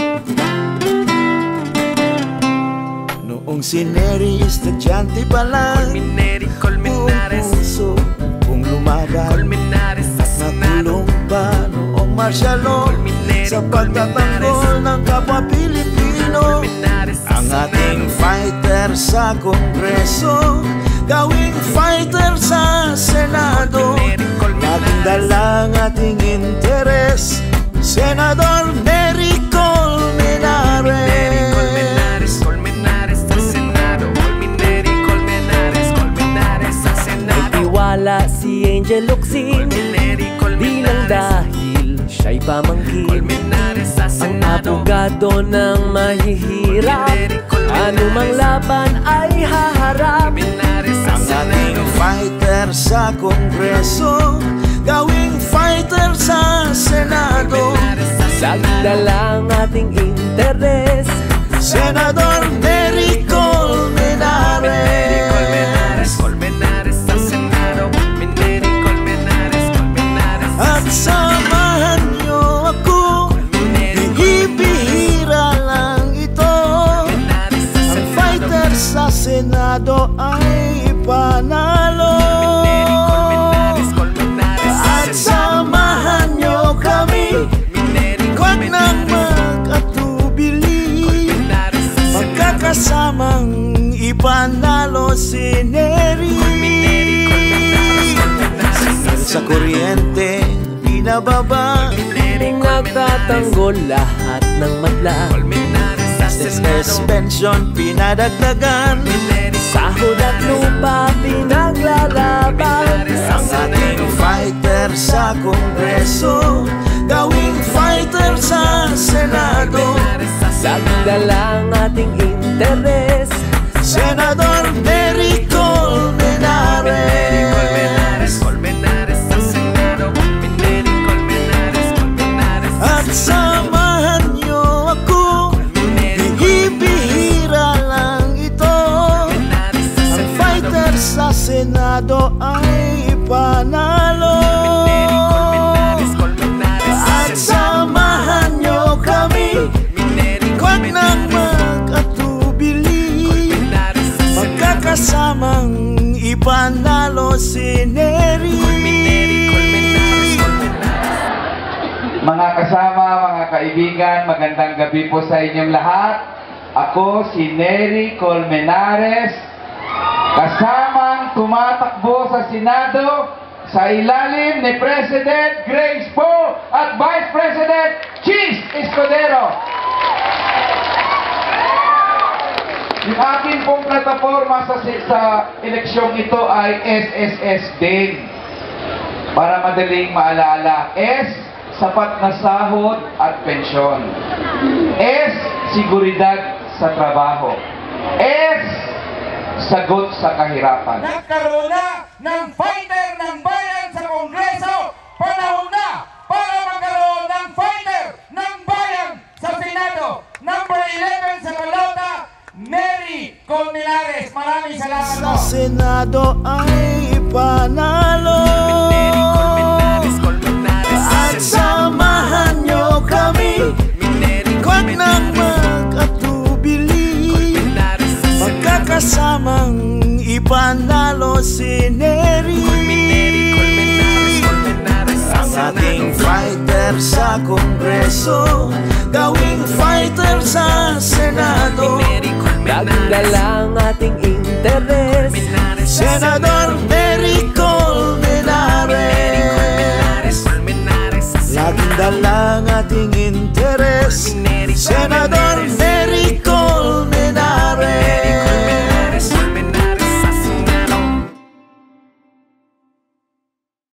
Noong si Neri estudyante pa lang, Colmenares, puso kung lumaban, Colmenares sa Senado, nakulong pa noong martial law sa pagtatanggol ng kapwa Pilipino. Colmenares sa Ang ating fighter sa Kongreso, gawing fighter sa Senado. Laging dalang ating interes, Senador Neri Colmenares. Colmenares sa Senado, Colmenares sa Senado. May tiwala si Angel Locsin, di lang dahil siya'y pamangkin. Colmenares sa Ang Senado, abogado ng mahihirap, anumang laban ay haharap. Colmenares sa Ang ating Senado, fighter sa Kongreso, gawing fighter sa Senado. Laging dalang ating interes, Senador Neri Colmenares. Colmenares sa Senado, Colmenares At samahan niyo ako, bihira lang ito. Ang fighter sa Senado ay panalo. At samahan niyo kami, huwag nang mag-atubili. Magkakasamang ipanalo si Neri. Sa kuryente, binababa, nagtatanggol lahat ng madla. business pension, pinadagdagan. Sahod at lupa pinaglalaban. Ang ating fighter sa Kongreso, gawing fighter sa Senado. Laging dalang ating interes, Senador Neri Colmenares. sa Senado, Colmenares At samahan niyo ako, bihira lang ito. Ang fighter sa Senado ay panalo. At samahan niyo kami, huwag nang mag-atubili. Magkakasamang ipanalo si Neri. Mga kasama, mga kaibigan, magandang gabi po sa inyong lahat. Ako si Neri Colmenares, kasamang tumatakbo sa Senado sa ilalim ni President Grace Poe at Vice President Cheese Escudero. Yung akin pong plataforma sa eleksyong ito ay SSS din. Para madaling maalala, S, sapat na sahod at pensyon. S, seguridad sa trabaho. S, sagot sa kahirapan. Nagkaroon na ng fighter ng bayan sa Kongreso. Panahon na para magkaroon ng fighter ng bayan sa Senado. Number 11 sa balota, Neri Colmenares. Maraming salamat po. Sa Senado ay panalo. At samahan niyo kami, huwag nang mag-atubili. Magkakasamang ipanalo si Neri. Ang ating fighter sa Kongreso, gawing fighter sa Senado. laging dalang ating interes, Senador Neri Colmenares. Laging dalang ating interes, Senador Neri